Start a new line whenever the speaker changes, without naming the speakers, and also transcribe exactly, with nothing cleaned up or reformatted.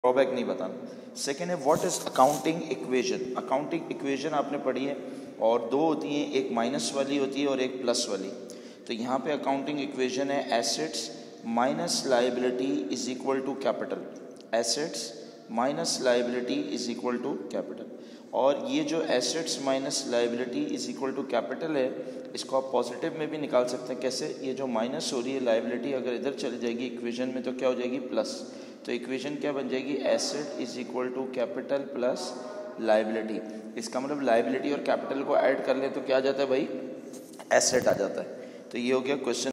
Drawback नहीं बताना। Second है what is accounting equation. Accounting equation आपने पढ़ी है और दो होती हैं, एक माइनस वाली होती है और एक प्लस वाली। तो यहाँ पे अकाउंटिंग इक्वेशन है assets minus liability is equal to capital. Assets minus liability is equal to capital. और ये जो assets minus liability is equal to capital है, इसको आप पॉजिटिव में भी निकाल सकते हैं। कैसे? ये जो माइनस हो रही है लाइबिलिटी अगर इधर चली जाएगी इक्वेशन में तो क्या हो जाएगी? प्लस। तो इक्वेशन क्या बन जाएगी? Asset is equal to capital plus liability. इसका मतलब लाइबिलिटी और कैपिटल को ऐड कर ले तो क्या आ जाता है भाई? एसेट आ जाता है। तो ये हो गया क्वेश्चन